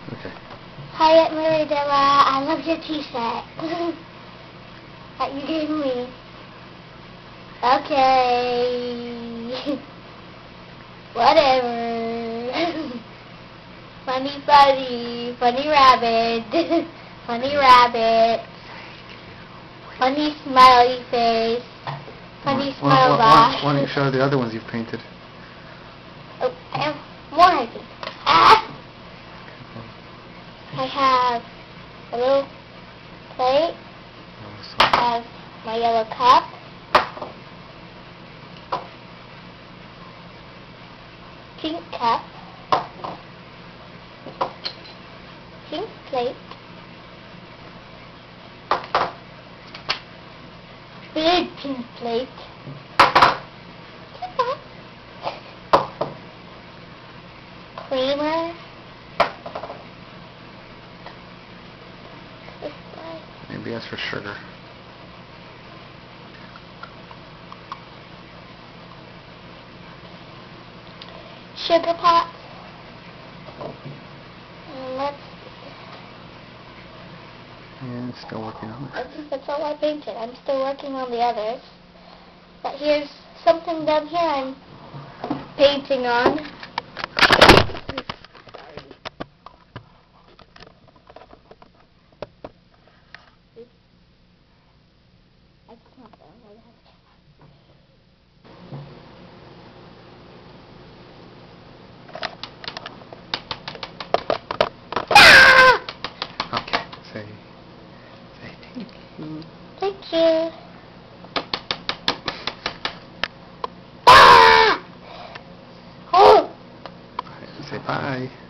Okay. Hi, Aunt Maridella. I love your t-shirt that you gave me. Okay. Whatever. Funny buddy. Funny rabbit. Funny rabbit. Funny smiley face. Funny smile box. Why don't you show the other ones you've painted? Oh, I have more, I think. Ah! I have a little plate. I have my yellow cup. Pink cup. Pink plate. Big pink plate. Creamer. Maybe that's for sugar. Sugar pot. Let's Yeah, it's still working on it. I think that's all I painted. I'm still working on the others. But here's something down here I'm painting on. Okay, say thank you. Thank you. Ah! Oh! Say bye.